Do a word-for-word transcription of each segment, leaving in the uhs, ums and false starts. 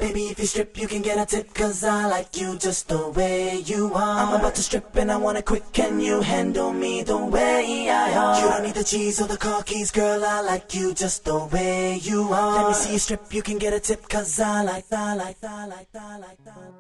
Baby, if you strip, you can get a tip, cause I like you just the way you are. I'm about to strip and I want it quick, can you handle me the way I are? You don't need the cheese or the car keys, girl, I like you just the way you are. Let me see you strip, you can get a tip, cause I like, I like, I like, I like, I like.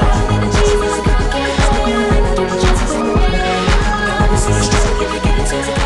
Take